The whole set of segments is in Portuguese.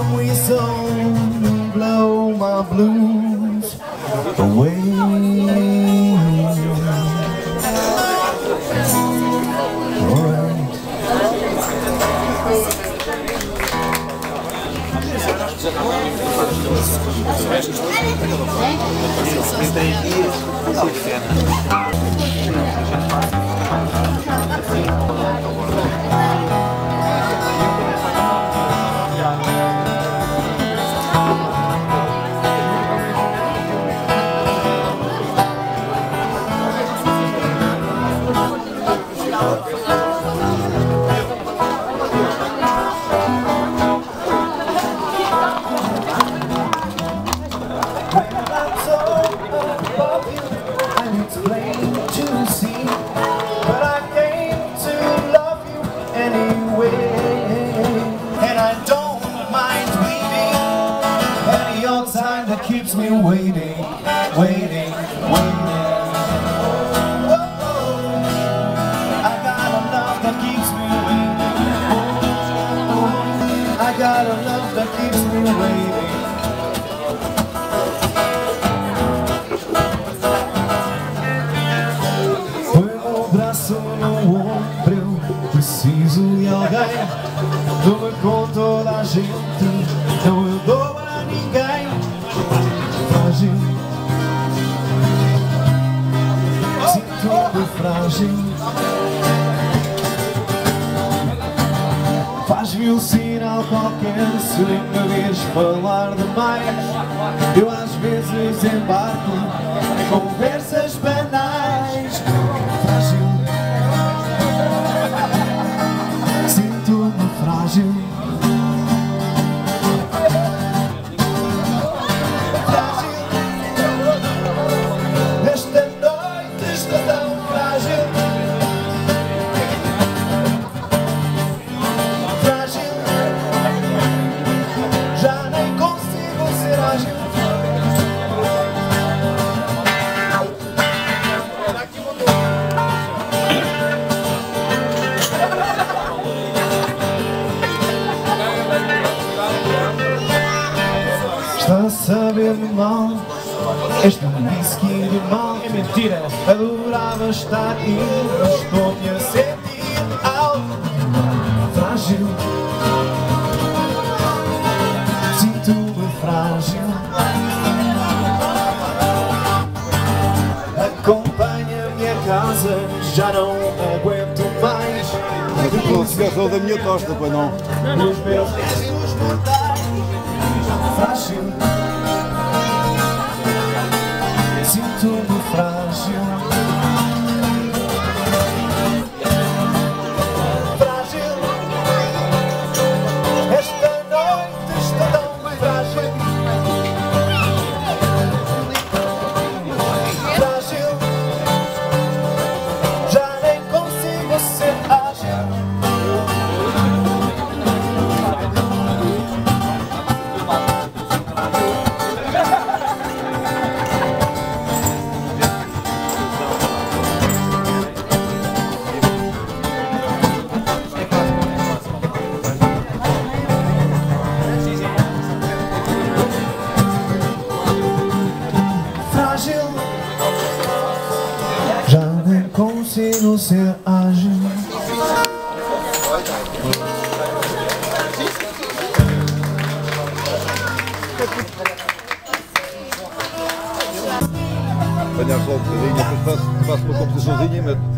some whistle, blow my blues away. Keeps me waiting, waiting, waiting. Whoa, I got a love that keeps me waiting. I got a love that keeps me waiting. Põe o braço no ombro, eu preciso de alguém. Dou-me com toda a gente, não eu dou a ninguém. Frágil, sinto-me frágil. Faz-me um sinal qualquer se me vês falar demais. Eu às vezes embarco em conversas banais. Frágil, sinto-me frágil. Está a saber-me mal, este whisky de mal. É mentira. Adorava estar aqui, mas estou-me a sentir algo frágil. Sinto-me frágil. Acompanha-me a casa, já não aguento mais. Mas eu não se da minha costa, pois não? Os meus restos mortais. Frágil, sinto-me frágil. Frágil, esta noite está tão frágil. Frágil, já nem consigo ser ágil. Já nem consigo ser ágil. Apanhar só um bocadinho, depois faço uma composiçãozinha e meto.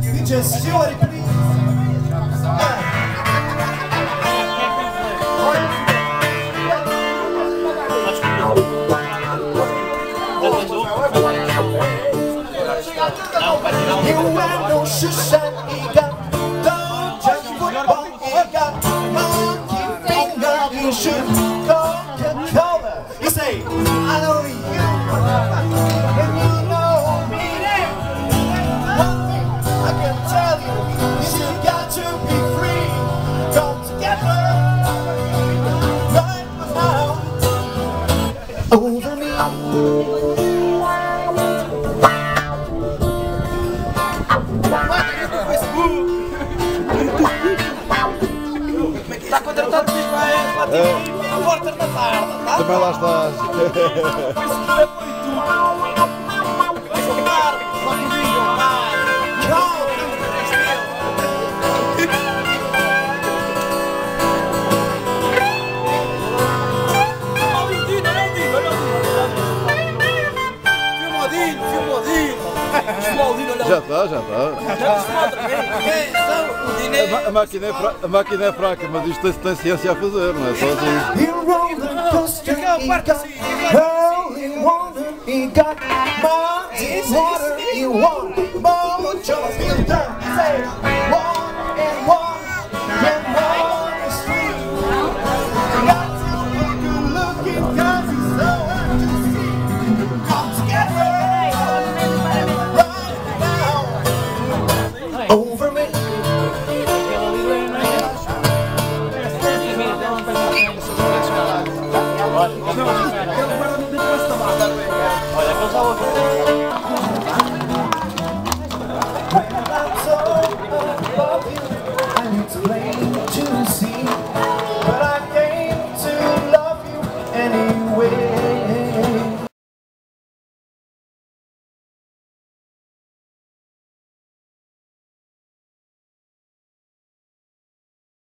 Eu ando chuchando e gato, just football e gato, monkey finger e shoot Coca-Cola. You say, I know you, and you know me. One thing I can tell you is you got to be free. Come together, right now, over me. Tá contratado, vai. Portas da tarde, tá? Também lá estás. Já está. A máquina é fraca, mas isto tem ciência a fazer, não é só assim. Over me. Não,